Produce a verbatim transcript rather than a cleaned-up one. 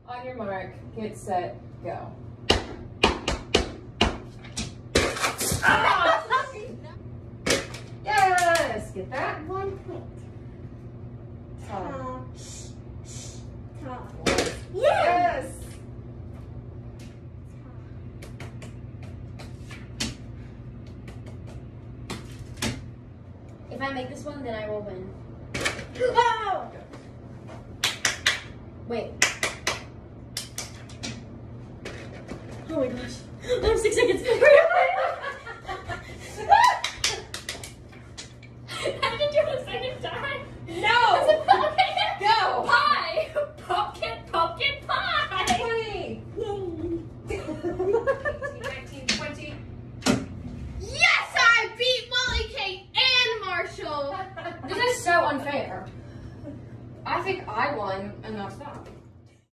On your mark, get set, go. Ah! Yes! Get that? One point. Top. Top. Yes! If I make this one, then I will win. Oh! Wait. Oh my gosh. I have six seconds.